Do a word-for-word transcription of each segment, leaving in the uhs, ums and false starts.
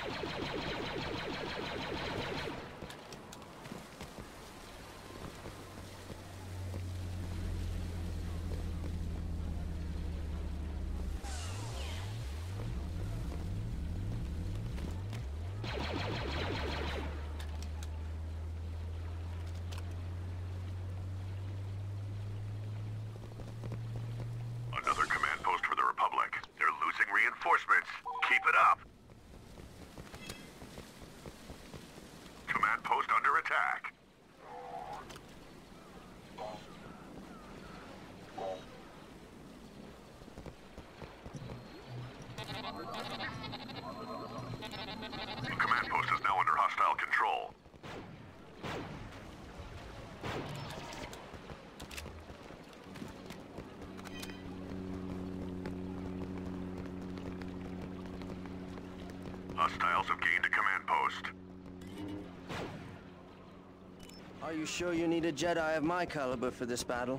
Another command post for the Republic. They're losing reinforcements. Keep it up. Command post under attack. The command post is now under hostile control. Hostiles have gained a command post. Are you sure you need a Jedi of my caliber for this battle?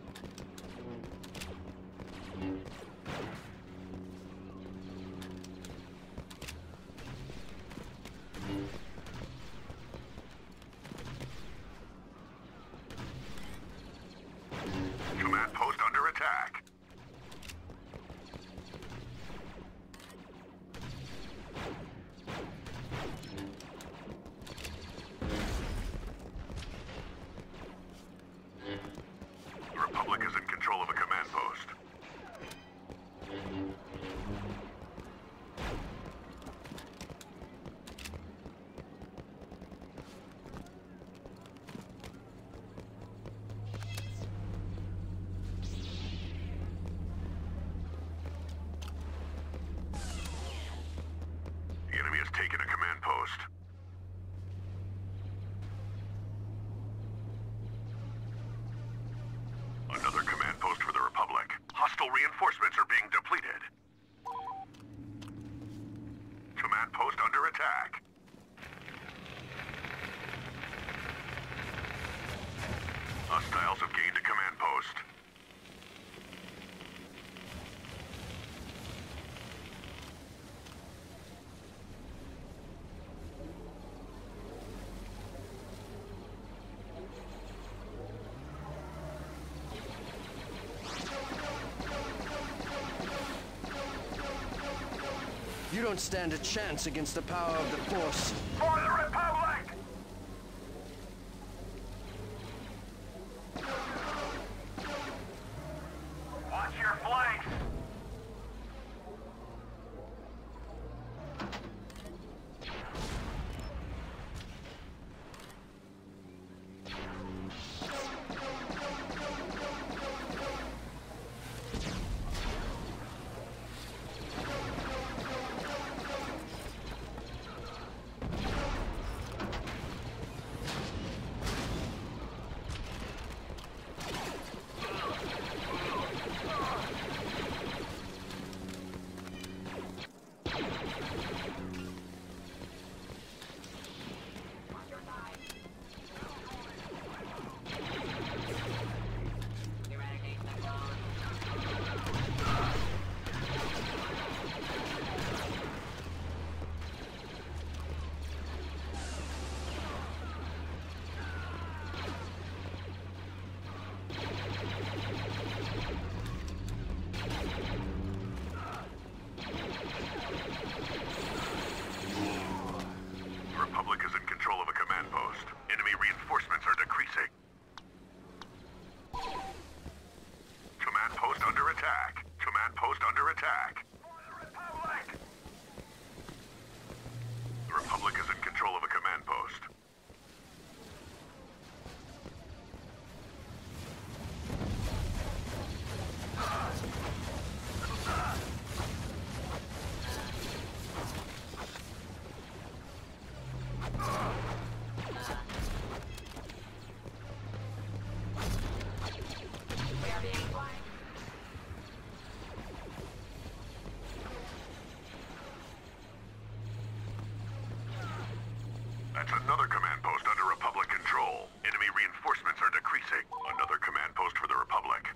Command post under attack. The Republic is in control of a command post. The enemy has taken a command post. Another command post for the Republic. Hostile reinforcements are being depleted. Command post under attack. Hostiles have gained a command post. You don't stand a chance against the power of the Force. For the Republic! Watch your flanks! The Republic is in control of a command post. Enemy reinforcements are decreasing. Command post under attack. Command post under attack. For the Republic! The Republic is in control of a command post. That's another command post under Republic control. Enemy reinforcements are decreasing. Another command post for the Republic.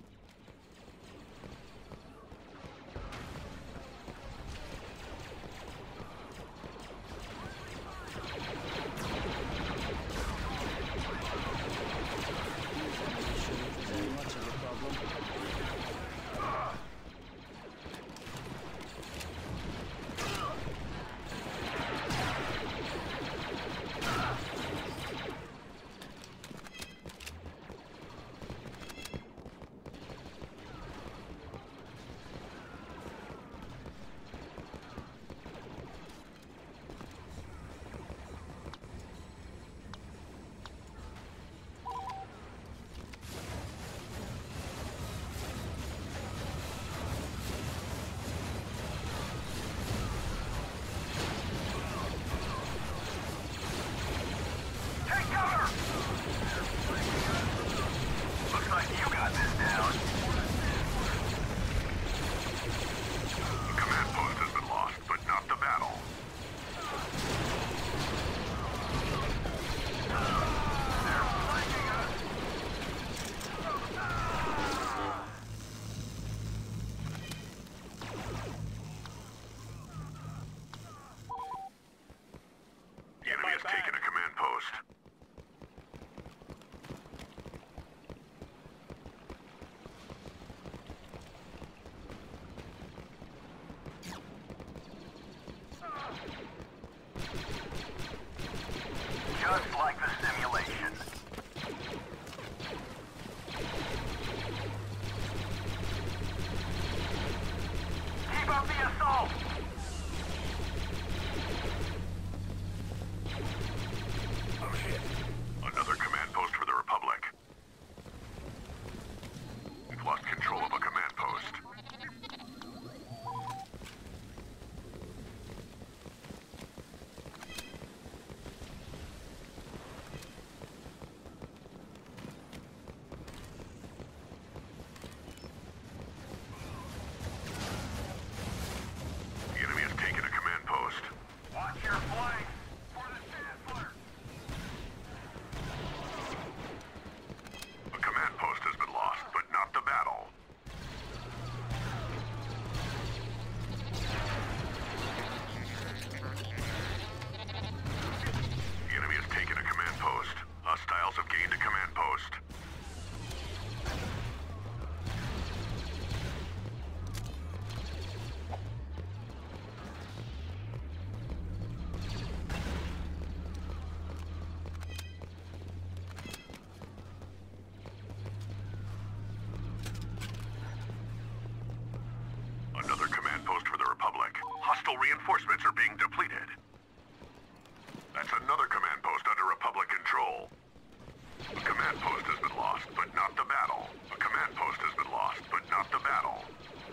Hostile reinforcements are being depleted. That's another command post under Republic control. A command post has been lost, but not the battle. A command post has been lost, but not the battle.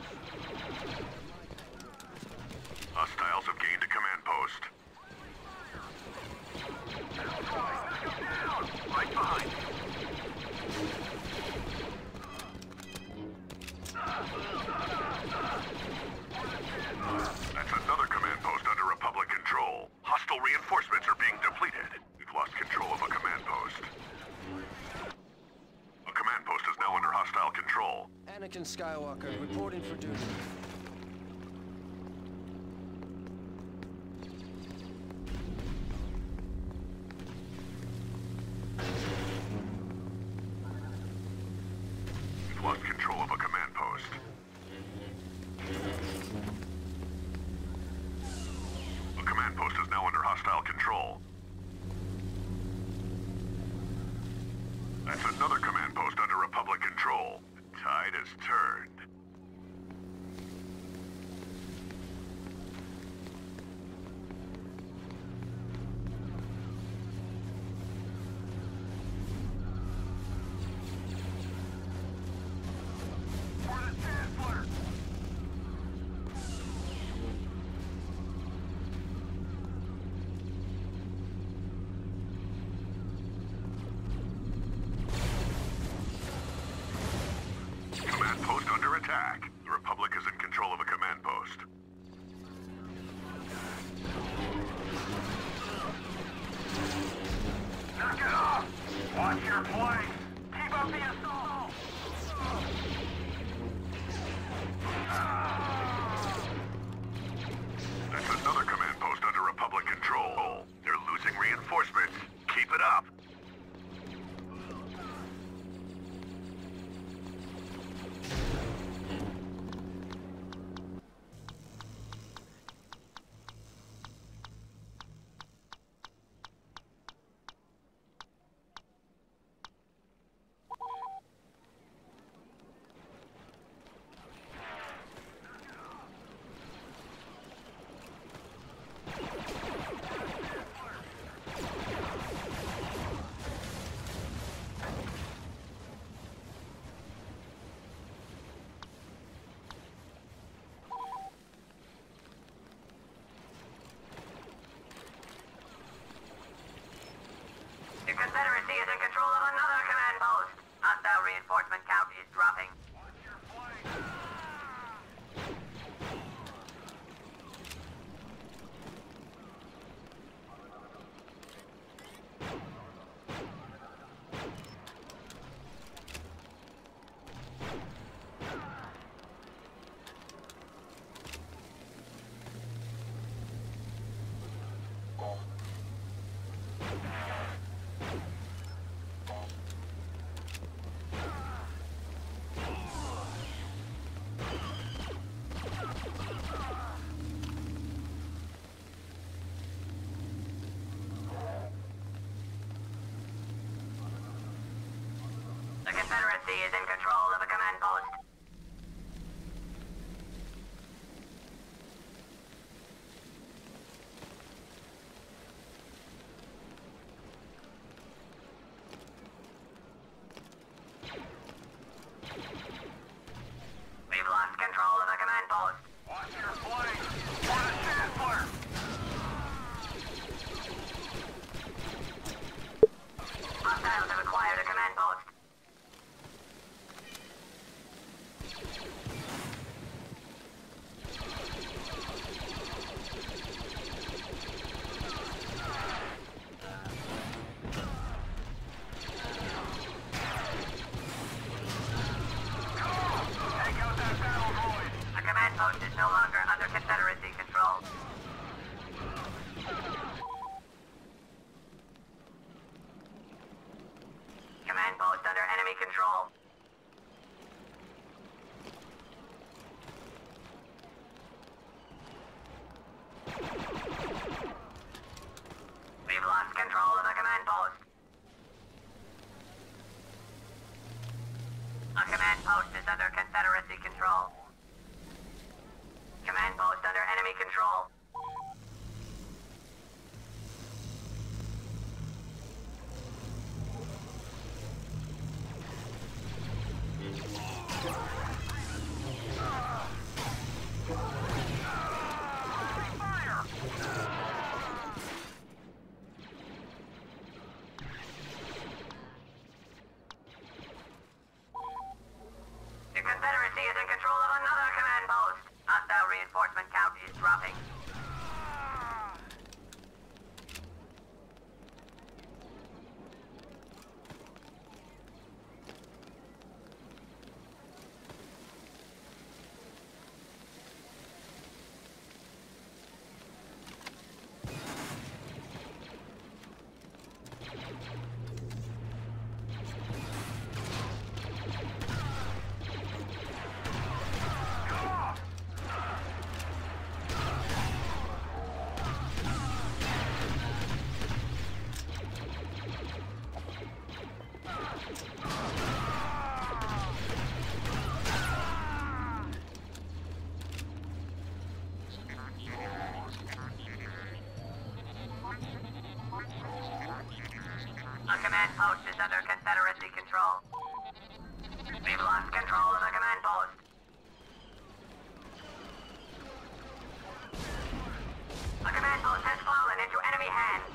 Hostiles have gained a command post. Right behind you. That's another command post under Republic control. Hostile reinforcements are being depleted. We've lost control of a command post. A command post is now under hostile control. Anakin Skywalker, reporting for duty. We've lost control of a command post. A command post is now under hostile control. That's another command post under Republic control. The tide has turned. Command post under attack. The Republic is in control of a command post. Knock it off! Watch your flanks! Keep up the assault! That's another command post under Republic control. They're losing reinforcements. Keep it up! The Confederacy is in control of another command post. Hostile reinforcement count is dropping. Watch your flanks! The Confederacy is in control of a command post. We've lost control of a command post. Watch your flanks! For the Chancellor! Hostiles have acquired a command post. control. The Confederacy is in control of another command post. Hostile reinforcement count is dropping. A command post is under Confederacy control. We've lost control of the command post. A command post has fallen into enemy hands.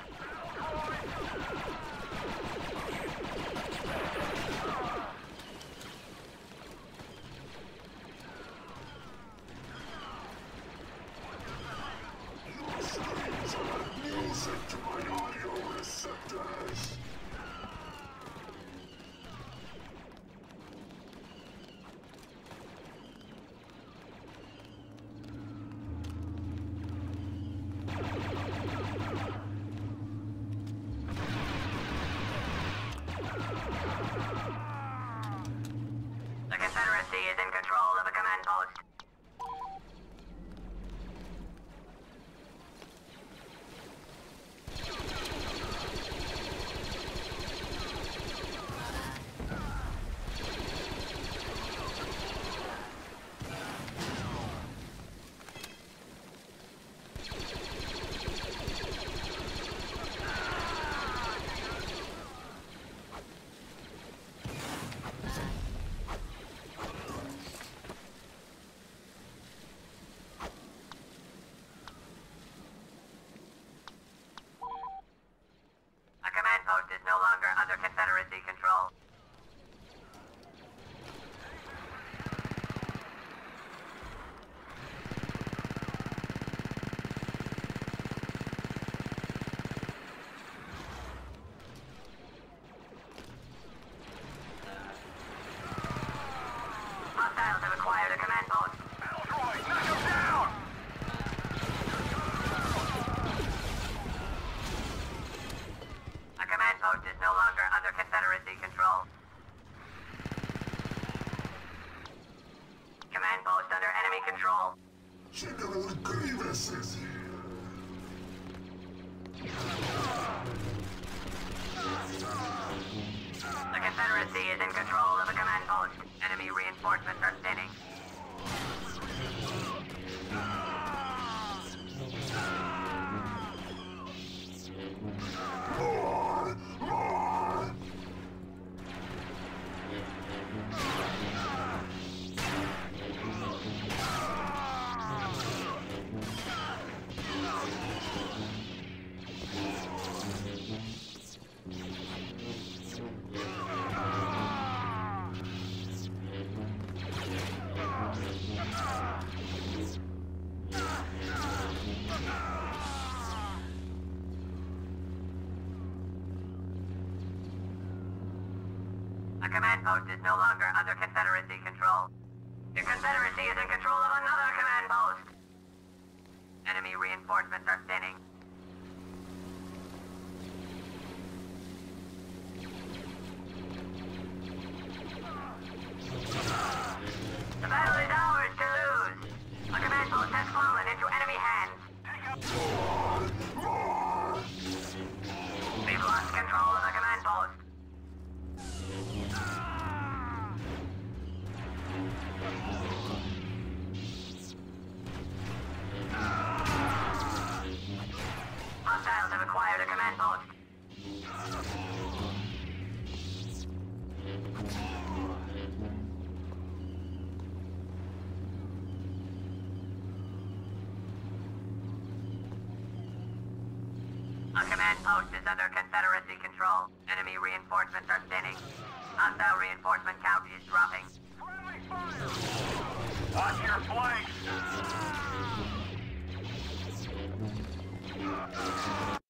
Music to my audio receptors. The Confederacy is in control of a command post. A command post is no longer under Confederacy control. Hostiles have acquired a command post. Elroy, knock him down! A command post is no longer under Confederacy control. Command post under enemy control. General Grievous is here. The Confederacy is in control of a command post. Enemy reinforcements are thinning. More! More! A command post is no longer under Confederacy control. The Confederacy is in control of another command post. Enemy reinforcements are thinning. The battle is ours to lose. A command post has fallen into enemy hands. We've lost control of the command post. command post. A command post is under Confederacy control. Enemy reinforcements are thinning. Hostile reinforcement count is dropping. Friendly fire! Watch your flanks!